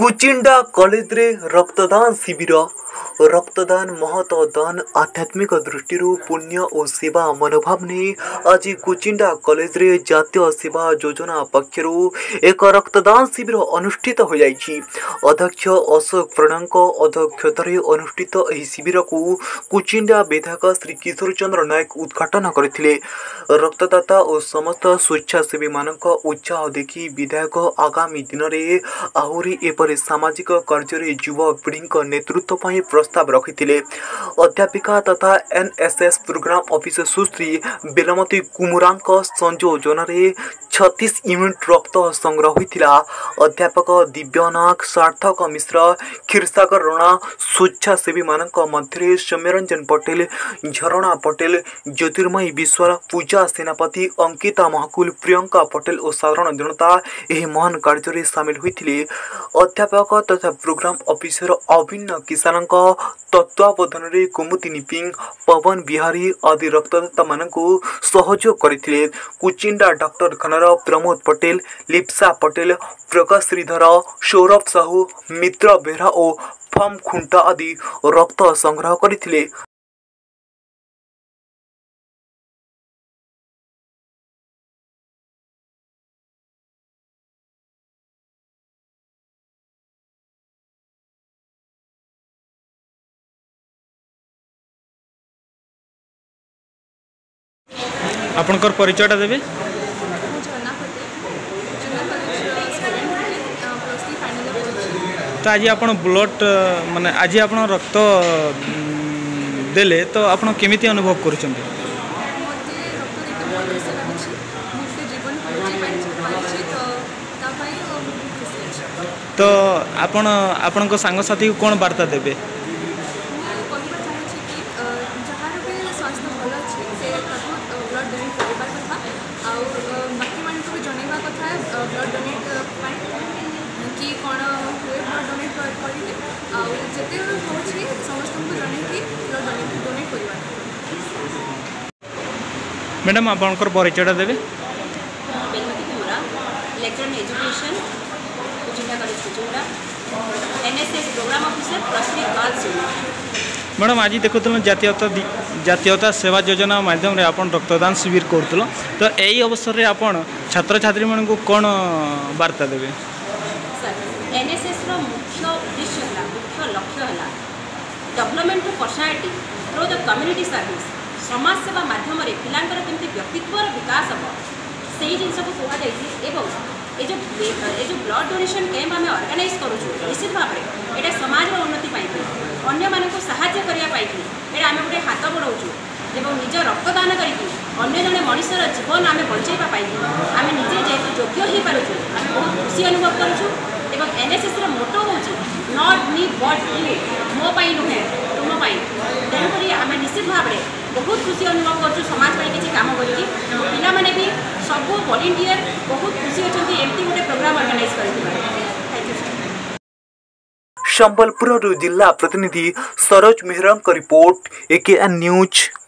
Kuchinda college रे रक्तदान शिविर रक्तदान महत दान आध्यात्मिक दृष्टि पुण्य और सेवा मनोभाव ने आज कुचिंडा कॉलेज रे जातीय सेवा योजना पक्षर एक रक्तदान शिविर अनुष्ठित हो जाइछि। अध्यक्ष अशोक प्रणा अध्यक्षतार अनुष्ठित यह शिविर को कुचिंडा विधायक श्री किशोर चंद्र नायक उद्घाटन करथिले। रक्तदाता और समस्त स्वेच्छासेवी मानक उत्साह देखि विधायक आगामी दिन में आहुरी एपरि सामाजिक कार्य युवा पीढ़ी नेतृत्व पर प्रस्ताव रखिथिले। अध्यापिका तथा एनएसएस प्रोग्राम ऑफिसर सुश्री बेलमती कुमुरांक संयोजन 36 यूनिट रक्त संग्रह होता। अध्यापक दिव्यनाग सार्थक मिश्र क्षीरसागर रणा स्वेच्छासेवी मानक मध्य सौम्यरंजन पटेल झरणा पटेल ज्योतिर्मयी विश्वाल पूजा सेनापति अंकिता महाकुल प्रियंका पटेल और साधारण जनता यह महान कार्य सामिल होते। अध्यापक तथा प्रोग्राम ऑफिसर अभिन्न किसान तत्वावधान में कुमुदिनी पिंग पवन बिहारी आदि रक्तदाता मानक सहयोग करथिले। कुचिंडा डॉक्टर खानार प्रमोद पटेल लिप्सा पटेल प्रकाश श्रीधर सौरभ साहू मित्र बेहरा और फम खुंटा आदि रक्त संग्रह करथिले। आपनकर परिचयटा देबे। तो आज आप ब्लड माने आज आप रक्त देले तो आप केमिति अनुभव करुछन्ते? तो आपण सांग साथी को कौन वार्ता देबे? मैडम आपनकर परिचयटा देबे। Lecture in education Kuchinda college Kuchinda NSS programme officer plus girls. Madam आज देखुल जातीयता सेवा योजना माध्यम आप रक्तदान शिविर करूँ तो यही अवसर में आप छात्र छात्री मान को कौन वार्ता देवे? सर एनएसएस रो मुख्य उद्देश्य है मुख्य लक्ष्य है development personality through the community service समाज सेवा माध्यम पिलांकर केमती व्यक्तित्व विकास हम से जिन को कहुई ये जो ब्लड डोनेशन कैंप आम ऑर्गेनाइज करूँ निश्चित भाव में यहाँ समाज उन्नति अन्य मानक साहाय्य करने आम गोटे हाथ बढ़ाऊँ एवं निज रक्तदान करके अन्य जड़े मनीषर जीवन आम बचाइवाई आम निजे जेहतु योग्य हो पार्चु आम बहुत खुशी अनुभव करूँ। एवं एनएसएस मोटो हूँ नॉट मी बट यू मो नुहे तुम तेणुक आम निश्चित भाव में बहुत खुशी अनुभव कर समाज पर किसी काम करी पिला भी सब वॉलंटियर बहुत खुशी अच्छा एमती गोटे प्रोग्राम ऑर्गेनाइज कर। संबलपुर जिला प्रतिनिधि Saroj Mehra report AKN news.